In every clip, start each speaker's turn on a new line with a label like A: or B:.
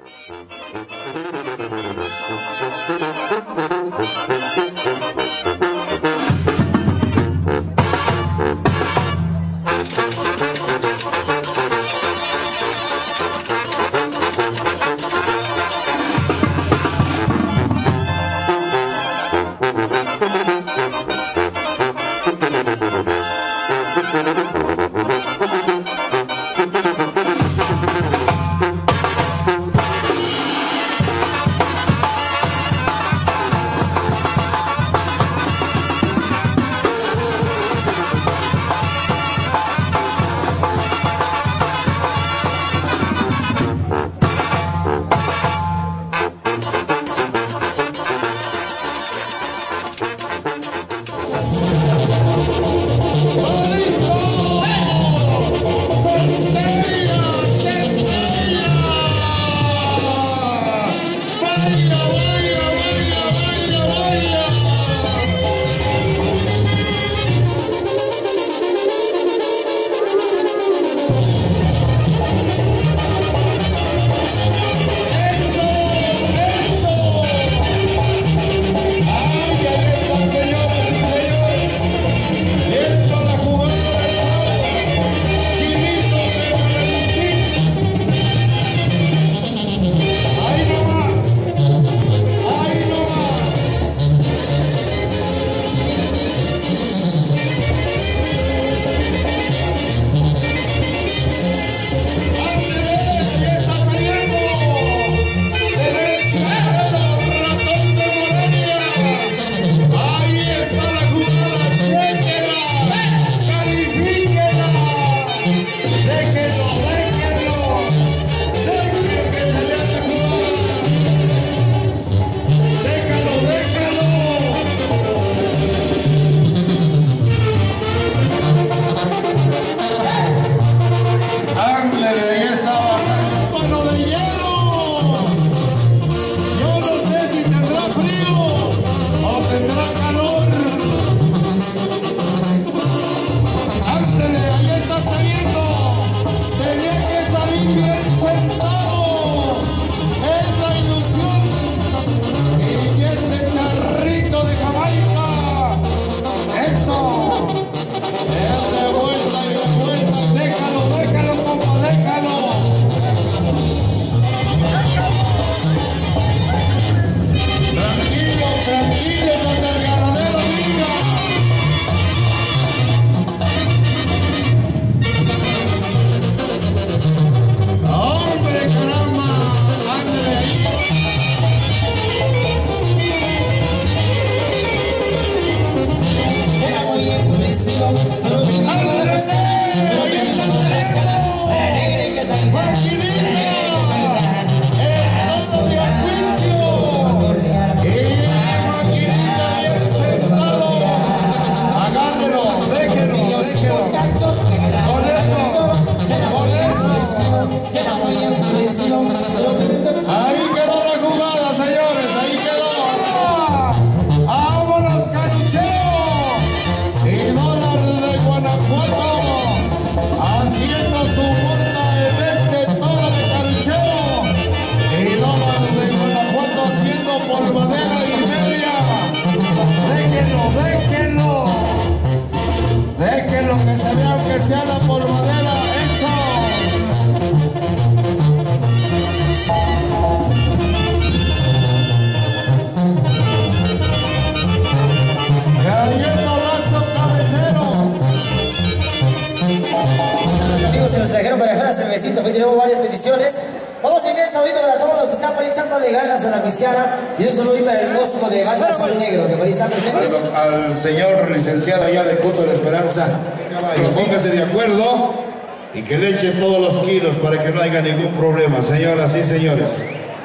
A: Tenemos varias peticiones. Vamos a enviar un saludito para todos los que están por ahí echándole ganas a la cristiana. Y un saludo para el Bosco de Banda Azul Negro, que por ahí están presentes.
B: Al señor licenciado allá de Culto de la Esperanza, que póngase de acuerdo y que le eche todos los kilos para que no haya ningún problema. Señoras y señores,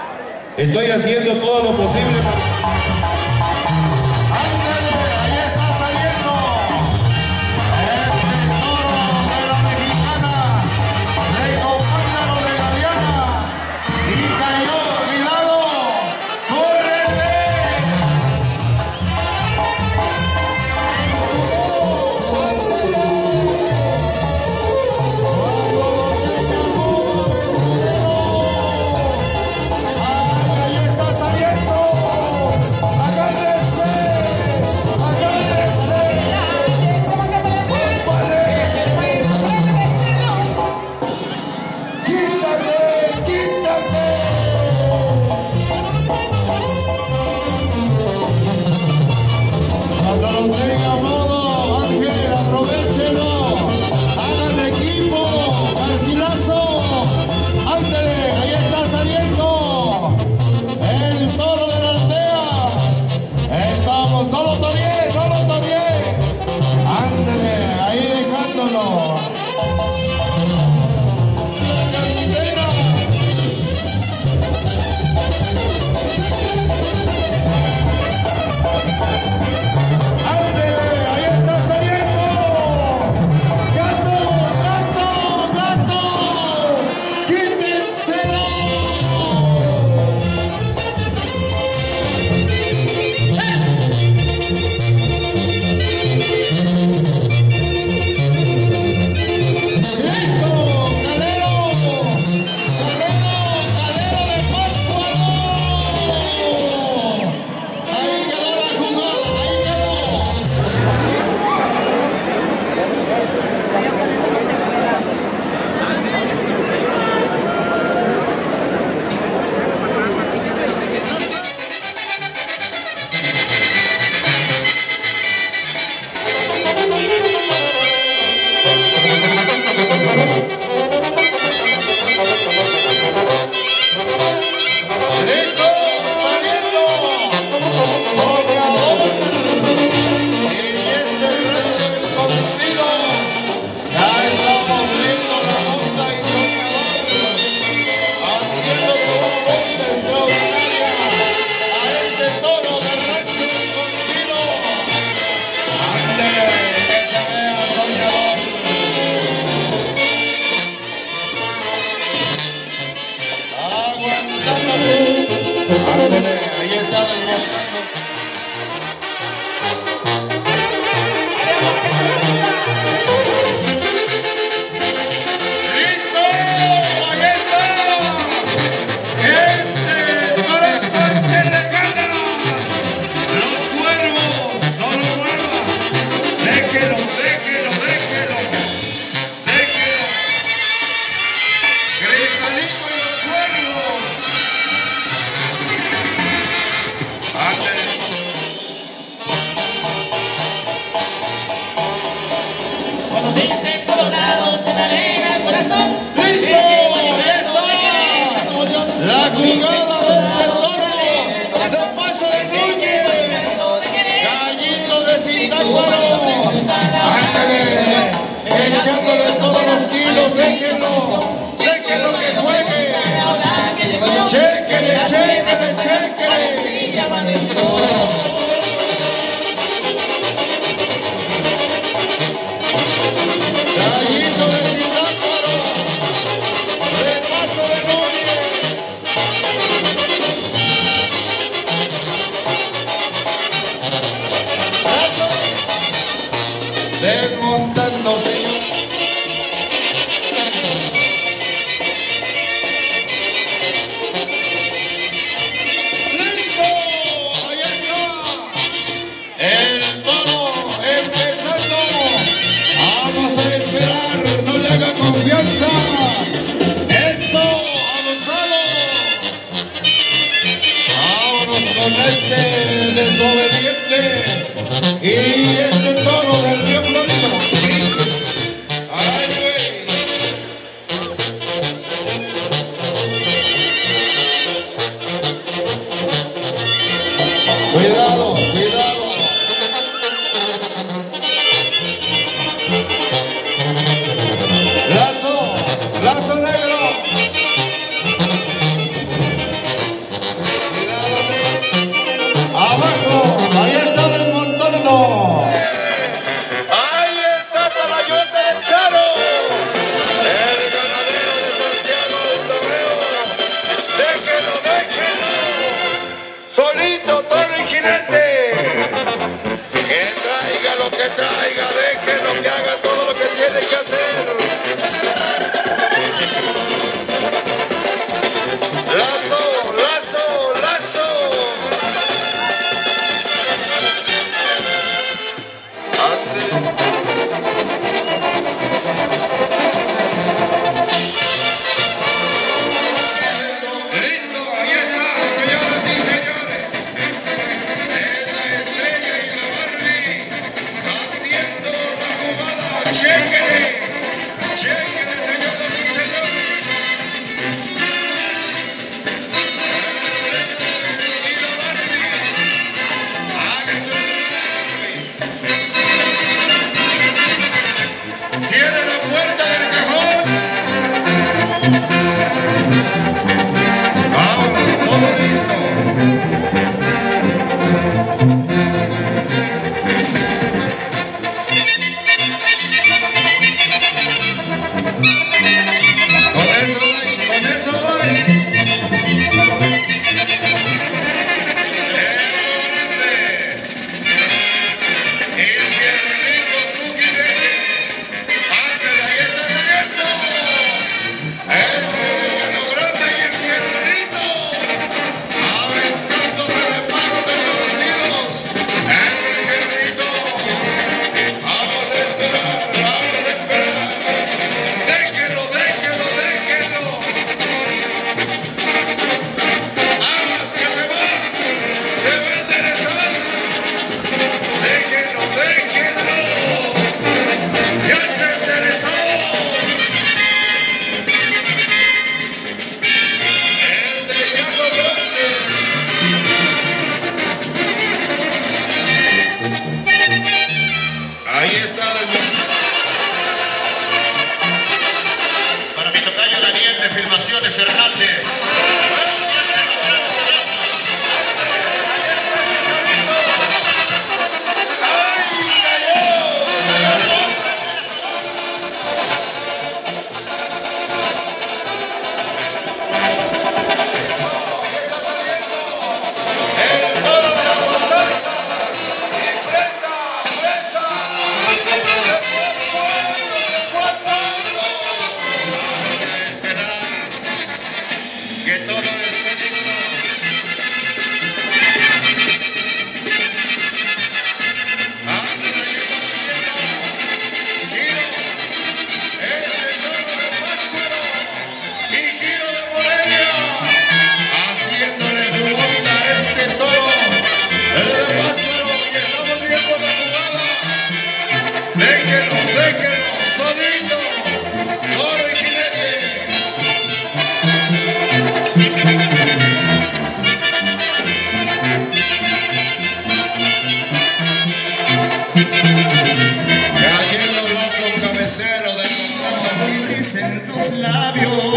B: estoy haciendo todo lo posible. ¡Quítenselo! Ahí está desmontando. ¡Listo! ¡Ahí está! Corazón que le gana. Los cuervos, no lo muevan. Déjelo. Cristalito y los cuervos.
C: Cuando dicen colorados se me alegra el corazón.
B: ¡Listo! ¡Ahí está! La jugada del toro. De paso de Núñez. Gallito de Zitácuaro. Ándale. Echándole todos los kilos. Déjenlo que juegue. Chéquele. Gallito de Zitácuaro, de paso de Núñez. Desmontando, señor. ¡Listo! ¡Ahí está! El toro empezando. Vamos a esperar, no le haga confianza. Eso, avanzado. Vámonos con este desobediente y este toro del Río Florido. Ay, güey. Cuidado. Lazo negro. Cuidado. Abajo, ahí está desmontando.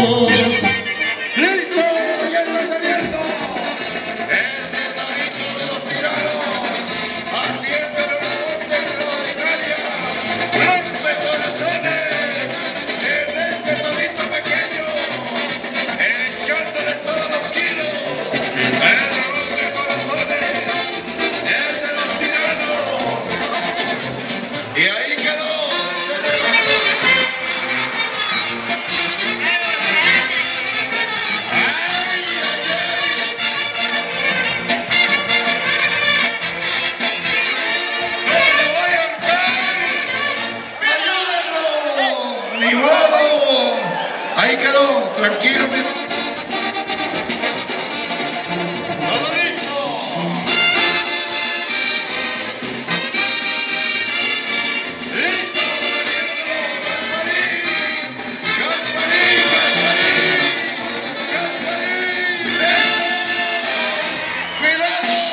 B: ¡Listo! ¡Ya está saliendo! Este torito de los tiranos, haciendo una ronda extraordinaria, rompe corazones en este torito pequeño, echándole todos los kilos, el rompe corazones, el de los tiranos, y ahí quedó. Ahí quedó, tranquilo. Todo listo. Listo. Gasparín. Eso. Cuidado.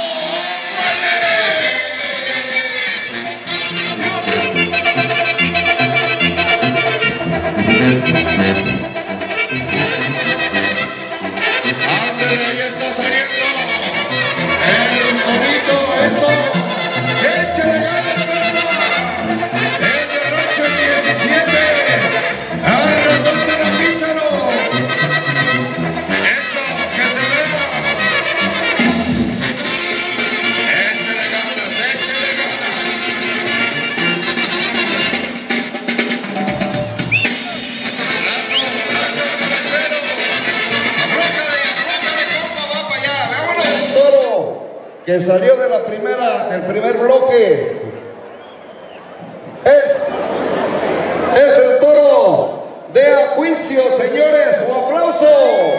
B: Ahí está saliendo el torito, eso, échale ganas, carnal, el de Rancho 17, al ratón de la pícharo, eso, que se vea, échale ganas, lazo el cabecero.
D: Que salió de del primer bloque es el toro de Acuicio, señores, un aplauso.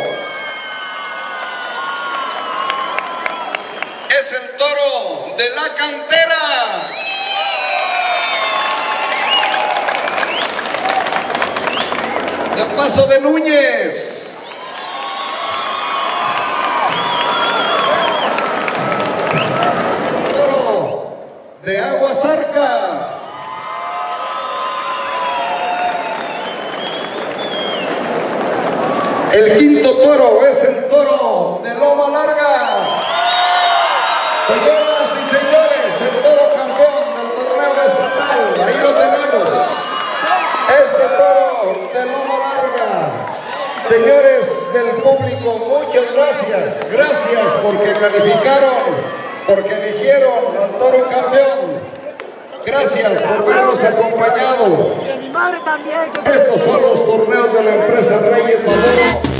D: Es el toro de la cantera. De Paso de Núñez. De Aguasarca. El quinto toro es el toro de Loma Larga. Señoras y señores, el toro campeón del torneo estatal, ahí lo tenemos. Este toro de Loma Larga. Señores del público, muchas gracias. Gracias porque calificaron, porque eligieron al toro campeón. Gracias por habernos acompañado. Estos son los torneos de la empresa Reyes Madero.